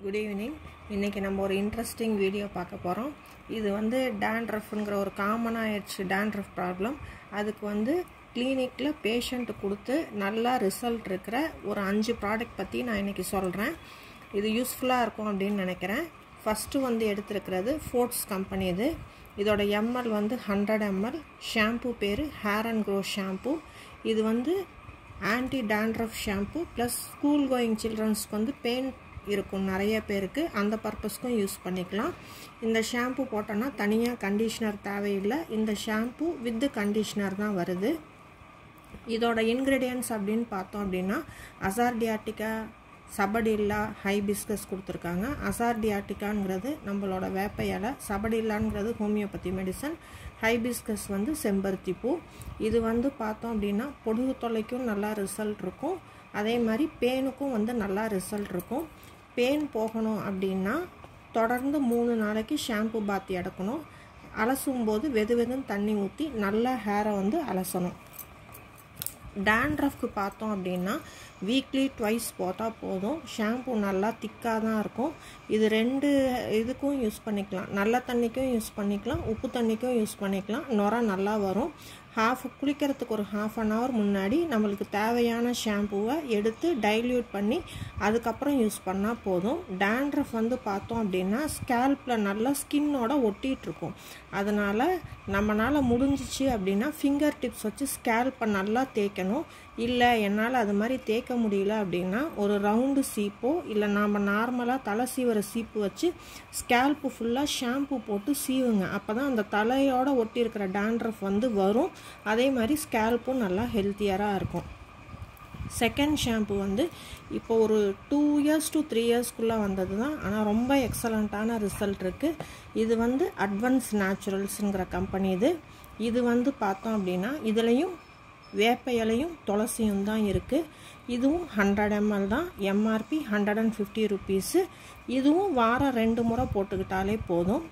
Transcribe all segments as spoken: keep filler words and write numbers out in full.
Good evening. இன்றைக்கி நம்ம ஒரு இன்ட்ரெஸ்டிங் வீடியோ பார்க்க போகிறோம். இது வந்து டேண்ட்ரஃப்ங்கிற ஒரு காமனாக ஆயிடுச்சு டேண்ட்ரஃப் ப்ராப்ளம். அதுக்கு வந்து கிளினிக்கில் பேஷண்ட்டு கொடுத்து நல்லா ரிசல்ட் இருக்கிற ஒரு அஞ்சு ப்ராடக்ட் பற்றி நான் இன்றைக்கி சொல்கிறேன். இது யூஸ்ஃபுல்லாக இருக்கும் அப்படின்னு நினைக்கிறேன். ஃபஸ்ட்டு வந்து எடுத்துருக்கிறது ஃபோர்ட்ஸ் கம்பெனி. இது இதோட எம்எல் வந்து ஹண்ட்ரட் எம்எல். ஷாம்பு பேர் ஹேர் அண்ட் க்ரோ ஷாம்பு. இது வந்து anti dandruff shampoo plus school going சில்ட்ரன்ஸ்க்கு வந்து பெயின் இருக்கும் நிறைய பேருக்கு, அந்த பர்பஸ்க்கும் யூஸ் பண்ணிக்கலாம். இந்த ஷாம்பு போட்டோன்னா தனியாக கண்டிஷ்னர் தேவையில்லை. இந்த ஷாம்பு வித் கண்டிஷ்னர் தான் வருது. இதோட இன்க்ரீடியன்ட்ஸ் அப்படின்னு பார்த்தோம் அப்படின்னா அசார்டியாட்டிகா, சபடில்லா, ஹைபிஸ்கஸ் கொடுத்துருக்காங்க. அசார்டியாட்டிகாங்கிறது நம்மளோட வேப்ப இலை, சபடில்லாங்கிறது ஹோமியோபதி மெடிசன், ஹைபிஸ்கஸ் வந்து செம்பருத்தி பூ. இது வந்து பார்த்தோம் அப்படின்னா பொடுகு தொல்லைக்கும் நல்லா ரிசல்ட் இருக்கும், அதே மாதிரி பேனுக்கும் வந்து நல்லா ரிசல்ட் இருக்கும். பேன் போகணும் அப்படின்னா தொடர்ந்து மூணு நாளைக்கு ஷாம்பு பாத்தி எடுக்கணும். அலசும் போது வெது வெதுன்னு தண்ணி ஊற்றி நல்லா ஹேரை வந்து அலசணும். டேண்ட்ரஃப்க்கு பார்த்தோம் அப்படின்னா வீக்லி ட்வைஸ் போட்டால் போதும். ஷாம்பு நல்லா திக்காக தான் இருக்கும். இது ரெண்டு இதுக்கும் யூஸ் பண்ணிக்கலாம். நல்ல தண்ணிக்கும் யூஸ் பண்ணிக்கலாம், உப்பு தண்ணிக்கும் யூஸ் பண்ணிக்கலாம். நுரை நல்லா வரும். ஹாஃப் குளிக்கிறதுக்கு ஒரு ஹாஃப் அன் ஹவர் முன்னாடி நம்மளுக்கு தேவையான ஷாம்புவை எடுத்து டைல்யூட் பண்ணி அதுக்கப்புறம் யூஸ் பண்ணால் போதும். டேண்ட்ரஃப் வந்து பார்த்தோம் அப்படின்னா ஸ்கேல்பில் நல்லா ஸ்கின்னோட ஒட்டிகிட்ருக்கும். அதனால் நம்மளால் முடிஞ்சிச்சு அப்படின்னா ஃபிங்கர் டிப்ஸ் வச்சு ஸ்கேல்பை நல்லா தேய்க்கணும். இல்லை என்னால் அது மாதிரி தேய்க்க முடியல அப்படின்னா ஒரு ரவுண்டு சீப்போ இல்லை நாம் நார்மலாக தலை சீவர சீப்பு வச்சு ஸ்கேல்ப்பு ஃபுல்லாக ஷாம்பு போட்டு சீவுங்க. அப்போ தான் அந்த தலையோட ஒட்டி இருக்கிற டேண்ட்ரஃப் வந்து வரும். அதே மாதிரி ஸ்கேல்ப்பும் நல்லா ஹெல்த்தியராக இருக்கும். செகண்ட் ஷாம்பு வந்து இப்போ ஒரு டூ இயர்ஸ் டு த்ரீ இயர்ஸ்க்குள்ளே வந்தது தான், ஆனால் ரொம்ப எக்ஸலண்ட்டான ரிசல்ட் இருக்குது. இது வந்து அட்வான்ஸ் நேச்சுரல்ஸுங்கிற கம்பெனி. இது இது வந்து பார்த்தோம் அப்படின்னா இதுலேயும் வேப்ப இலையும் துளசியும் தான் இருக்குது. இதுவும் ஹண்ட்ரட் எம்எல் தான். MRP hundred and fifty rupees. இதுவும் வாரம் ரெண்டு முறை போட்டுக்கிட்டாலே போதும்.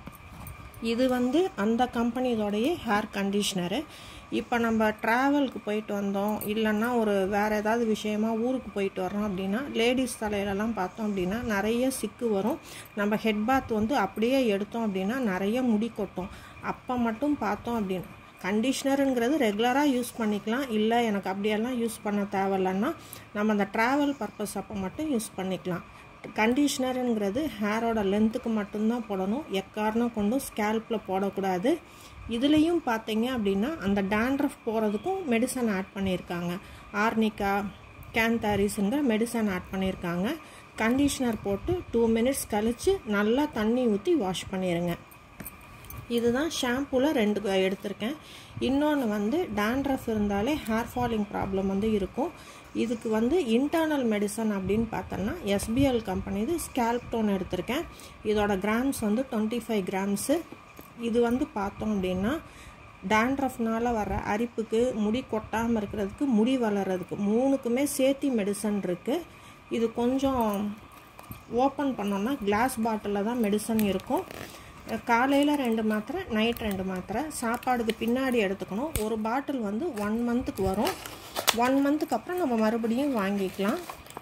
இது வந்து அந்த கம்பெனியோடைய ஹேர் கண்டிஷ்னரு. இப்போ நம்ம ட்ராவலுக்கு போயிட்டு வந்தோம், இல்லைன்னா ஒரு வேறு ஏதாவது விஷயமா ஊருக்கு போயிட்டு வரோம் அப்படின்னா லேடிஸ் தலையிலலாம் பார்த்தோம் அப்படின்னா நிறைய சிக்கு வரும். நம்ம ஹெட் பாத் வந்து அப்படியே எடுத்தோம் அப்படின்னா நிறைய முடி கொட்டும். அப்போ மட்டும் பார்த்தோம் அப்படின்னா கண்டிஷ்னருங்கிறது ரெகுலராக யூஸ் பண்ணிக்கலாம். இல்லை எனக்கு அப்படியெல்லாம் யூஸ் பண்ண தேவையில்லைன்னா நம்ம அந்த ட்ராவல் பர்பஸ் அப்போ மட்டும் யூஸ் பண்ணிக்கலாம். கண்டிஷ்னருங்கிறது ஹேரோட லென்த்துக்கு மட்டும்தான் போடணும், எக்காரணம் கொண்டும் ஸ்கேல்பில் போடக்கூடாது. இதுலேயும் பார்த்தீங்க அப்படின்னா அந்த டேண்ட்ரஃப் போகிறதுக்கும் மெடிசன் ஆட் பண்ணியிருக்காங்க. ஆர்னிகா, கேந்தாரிஸுங்கிற மெடிசன் ஆட் பண்ணியிருக்காங்க. கண்டிஷ்னர் போட்டு டூ மினிட்ஸ் கழித்து நல்லா தண்ணி ஊற்றி வாஷ் பண்ணிடுங்க. இதுதான் ஷாம்பூவில் ரெண்டு எடுத்திருக்கேன். இன்னொன்று வந்து டேண்ட்ரஃப் இருந்தாலே ஹேர் ஃபாலிங் ப்ராப்ளம் வந்து இருக்கும். இதுக்கு வந்து இன்டர்னல் மெடிசன் அப்படின்னு பார்த்தோன்னா எஸ்பிஎல் கம்பெனி இது ஸ்கேல்ப் டோன் எடுத்திருக்கேன். இதோட கிராம்ஸ் வந்து டுவெண்ட்டி ஃபைவ் கிராம்ஸு. இது வந்து பார்த்தோம் அப்படின்னா டேண்ட்ரஃப்னால் வர அரிப்புக்கு, முடி கொட்டாமல் இருக்கிறதுக்கு, முடி வளர்கிறதுக்கு மூணுக்குமே சேர்த்தி மெடிசன் இருக்குது. இது கொஞ்சம் ஓப்பன் பண்ணோன்னா கிளாஸ் பாட்டிலில் தான் மெடிசன் இருக்கும். காலையில் ரெண்டு மாத்திரை, நைட் ரெண்டு மாத்திரை, சாப்பாடுக்கு பின்னாடி எடுத்துக்கணும். ஒரு பாட்டில் வந்து ஒன் மந்த்துக்கு வரும். ஒன் மந்த்துக்கு அப்புறம் நம்ம மறுபடியும் வாங்கிக்கலாம்.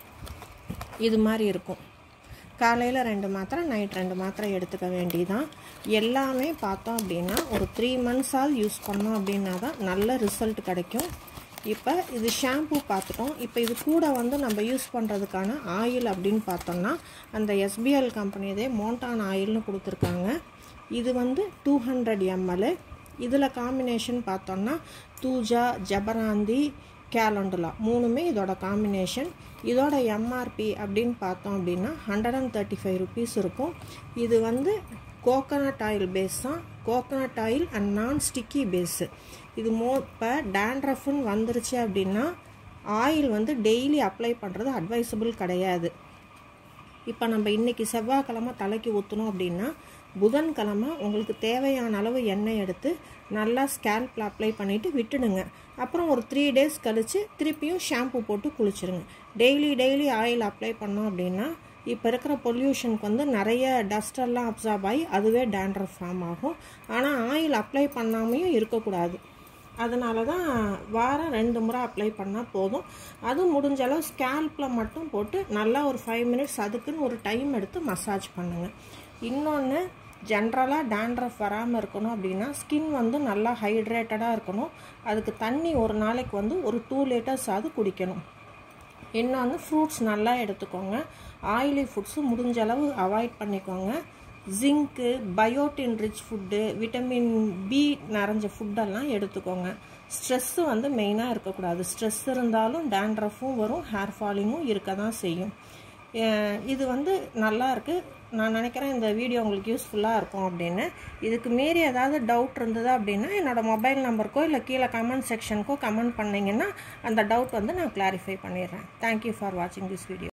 இது மாதிரி இருக்கும். காலையில் ரெண்டு மாத்திரை, நைட் ரெண்டு மாத்திரை எடுத்துக்க வேண்டியதான். எல்லாமே பார்த்தோம் அப்படின்னா ஒரு த்ரீ மந்த்ஸால் யூஸ் பண்ணோம் அப்படின்னா தான் நல்ல ரிசல்ட் கிடைக்கும். இப்போ இது ஷாம்பு பார்த்துட்டோம். இப்போ இது கூட வந்து நம்ம யூஸ் பண்ணுறதுக்கான ஆயில் அப்படின்னு பார்த்தோம்னா அந்த எஸ்பிஎல் கம்பெனியதே மோண்டான் ஆயில்னு கொடுத்துருக்காங்க. இது வந்து டூ ஹண்ட்ரட் எம்எல். இதில் காம்பினேஷன் பார்த்தோம்னா தூஜா, ஜபராந்தி, கேலண்டுலா மூணுமே இதோட காம்பினேஷன். இதோட எம்ஆர்பி அப்படின்னு பார்த்தோம் அப்படின்னா hundred and thirty five rupees இருக்கும். இது வந்து கோகனட் ஆயில் பேஸ் தான். Coconut oil and non sticky base. இது மோ இப்போ டேண்ட்ரஃப்னு வந்துருச்சு அப்படின்னா ஆயில் வந்து டெய்லி அப்ளை பண்ணுறது அட்வைசபிள் கிடையாது. இப்போ நம்ம இன்றைக்கி செவ்வாய்க்கிழமை தலைக்கு ஊற்றணும் அப்படின்னா புதன்கிழமை உங்களுக்கு தேவையான அளவு எண்ணெய் எடுத்து நல்லா ஸ்கேல்பில் அப்ளை பண்ணிவிட்டு விட்டுடுங்க. அப்புறம் ஒரு த்ரீ டேஸ் கழித்து திருப்பியும் ஷாம்பு போட்டு குளிச்சுருங்க. டெய்லி டெய்லி ஆயில் அப்ளை பண்ணோம் அப்படின்னா இப்போ இருக்கிற பொல்யூஷனுக்கு வந்து நிறைய டஸ்டெல்லாம் அப்சார்ப் ஆகி அதுவே டேண்ட்ரஃப் ஃபார்ம் ஆகும். ஆனால் ஆயில் அப்ளை பண்ணாமையும் இருக்கக்கூடாது. அதனால தான் வாரம் ரெண்டு முறை அப்ளை பண்ணால் போதும். அதுவும் முடிஞ்ச அளவு ஸ்கேல்பில் மட்டும் போட்டு நல்லா ஒரு ஃபைவ் மினிட்ஸ் அதுக்குன்னு ஒரு டைம் எடுத்து மசாஜ் பண்ணுங்கள். இன்னொன்று, ஜென்ரலாக டேண்ட்ரஃப் வராமல் இருக்கணும் அப்படின்னா ஸ்கின் வந்து நல்லா ஹைட்ரேட்டடாக இருக்கணும். அதுக்கு தண்ணி ஒரு நாளைக்கு வந்து ஒரு டூ லிட்டர்ஸ் ஆகுது குடிக்கணும். இன்னொன்று, ஃப்ரூட்ஸ் நல்லா எடுத்துக்கோங்க. ஆயிலி ஃபுட்ஸு முடிஞ்ச அளவு அவாய்ட் பண்ணிக்கோங்க. Zinc, biotin rich food, vitamin B நிறைஞ்ச ஃபுட்டெல்லாம் எடுத்துக்கோங்க. ஸ்ட்ரெஸ்ஸு வந்து மெயினாக இருக்கக்கூடாது. ஸ்ட்ரெஸ் இருந்தாலும் டேண்ட்ரஃபும் வரும், ஹேர் ஃபாலிங்கும் இருக்க தான் செய்யும். இது வந்து நல்லா இருக்குது. நான் நினைக்கிறேன் இந்த வீடியோ உங்களுக்கு யூஸ்ஃபுல்லாக இருக்கும் அப்படின்னு. இதுக்கு மீறி ஏதாவது டவுட் இருந்தது அப்படின்னா என்னோடய மொபைல் நம்பருக்கோ இல்லை கீழே கமெண்ட் செக்ஷனுக்கோ கமெண்ட் பண்ணிங்கன்னா அந்த டவுட் வந்து நான் கிளாரிஃபை பண்ணிடுறேன். தேங்க்யூ ஃபார் வாட்சிங் திஸ் வீடியோ.